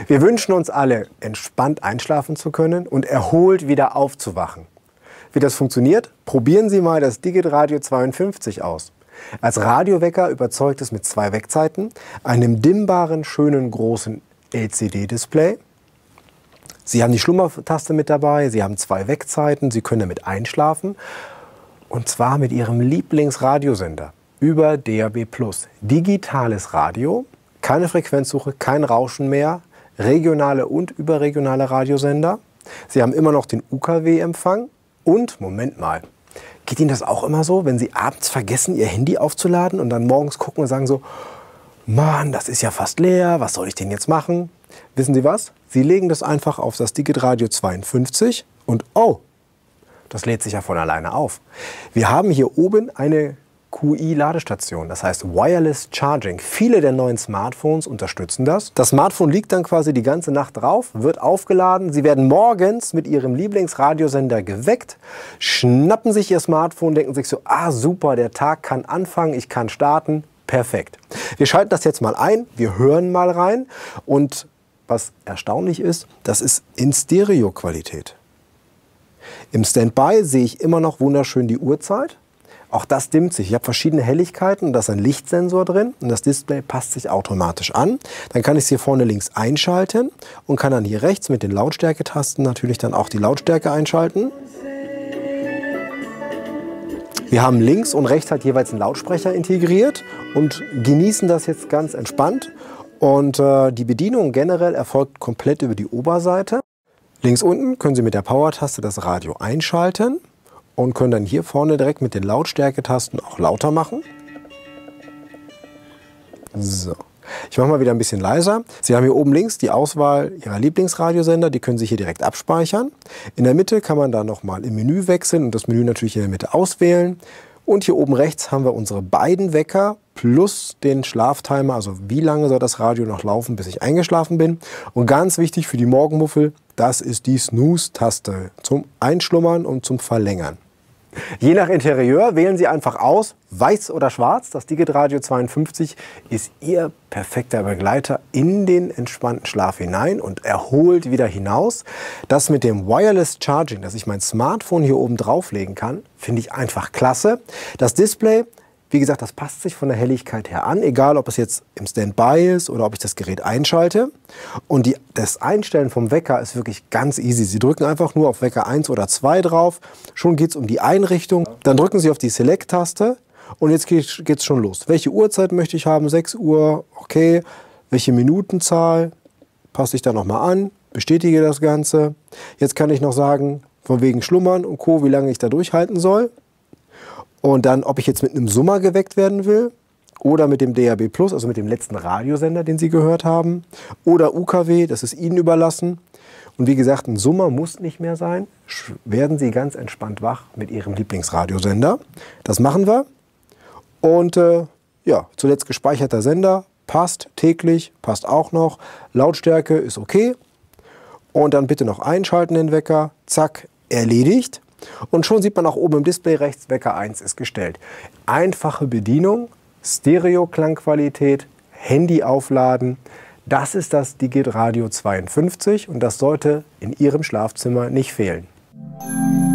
Wir wünschen uns alle, entspannt einschlafen zu können und erholt wieder aufzuwachen. Wie das funktioniert? Probieren Sie mal das Digitradio 52 aus. Als Radiowecker überzeugt es mit 2 Weckzeiten, einem dimmbaren, schönen, großen LCD-Display. Sie haben die Schlummertaste mit dabei, Sie haben 2 Weckzeiten, Sie können damit einschlafen. Und zwar mit Ihrem Lieblingsradiosender über DAB+. Digitales Radio, keine Frequenzsuche, kein Rauschen mehr, regionale und überregionale Radiosender. Sie haben immer noch den UKW-Empfang und, Moment mal, geht Ihnen das auch immer so, wenn Sie abends vergessen, Ihr Handy aufzuladen und dann morgens gucken und sagen so, Mann, das ist ja fast leer, was soll ich denn jetzt machen? Wissen Sie was? Sie legen das einfach auf das Digitradio 52 und oh, das lädt sich ja von alleine auf. Wir haben hier oben eine QI-Ladestation, das heißt Wireless Charging. Viele der neuen Smartphones unterstützen das. Das Smartphone liegt dann quasi die ganze Nacht drauf, wird aufgeladen. Sie werden morgens mit Ihrem Lieblingsradiosender geweckt, schnappen sich Ihr Smartphone, denken sich so, ah super, der Tag kann anfangen, ich kann starten. Perfekt. Wir schalten das jetzt mal ein, wir hören mal rein und was erstaunlich ist, das ist in Stereo-Qualität. Im Standby sehe ich immer noch wunderschön die Uhrzeit. Auch das dimmt sich. Ich habe verschiedene Helligkeiten, da ist ein Lichtsensor drin und das Display passt sich automatisch an. Dann kann ich es hier vorne links einschalten und kann dann hier rechts mit den Lautstärketasten natürlich dann auch die Lautstärke einschalten. Wir haben links und rechts halt jeweils einen Lautsprecher integriert und genießen das jetzt ganz entspannt. Und die Bedienung generell erfolgt komplett über die Oberseite. Links unten können Sie mit der Power-Taste das Radio einschalten und können dann hier vorne direkt mit den Lautstärketasten auch lauter machen. So. Ich mache mal wieder ein bisschen leiser. Sie haben hier oben links die Auswahl Ihrer Lieblingsradiosender, die können Sie hier direkt abspeichern. In der Mitte kann man da nochmal im Menü wechseln und das Menü natürlich in der Mitte auswählen. Und hier oben rechts haben wir unsere beiden Wecker plus den Schlaftimer, also wie lange soll das Radio noch laufen, bis ich eingeschlafen bin. Und ganz wichtig für die Morgenmuffel, das ist die Snooze-Taste zum Einschlummern und zum Verlängern. Je nach Interieur wählen Sie einfach aus, weiß oder schwarz. Das Digitradio 52 ist Ihr perfekter Begleiter in den entspannten Schlaf hinein und erholt wieder hinaus. Das mit dem Wireless Charging, dass ich mein Smartphone hier oben drauflegen kann, finde ich einfach klasse. Das Display, wie gesagt, das passt sich von der Helligkeit her an, egal ob es jetzt im Standby ist oder ob ich das Gerät einschalte. Und das Einstellen vom Wecker ist wirklich ganz easy. Sie drücken einfach nur auf Wecker 1 oder 2 drauf, schon geht es um die Einrichtung. Dann drücken Sie auf die Select-Taste und jetzt geht es schon los. Welche Uhrzeit möchte ich haben? 6 Uhr, okay. Welche Minutenzahl? Passe ich da nochmal an, bestätige das Ganze. Jetzt kann ich noch sagen, von wegen Schlummern und Co., wie lange ich da durchhalten soll. Und dann, ob ich jetzt mit einem Summer geweckt werden will oder mit dem DAB+, also mit dem letzten Radiosender, den Sie gehört haben, oder UKW, das ist Ihnen überlassen. Und wie gesagt, ein Summer muss nicht mehr sein. Werden Sie ganz entspannt wach mit Ihrem Lieblingsradiosender. Das machen wir. Und ja, zuletzt gespeicherter Sender, passt täglich, passt auch noch. Lautstärke ist okay. Und dann bitte noch einschalten den Wecker. Zack, erledigt. Und schon sieht man auch oben im Display rechts, Wecker 1 ist gestellt. Einfache Bedienung, Stereo-Klangqualität, Handy aufladen. Das ist das Digitradio 52 und das sollte in Ihrem Schlafzimmer nicht fehlen.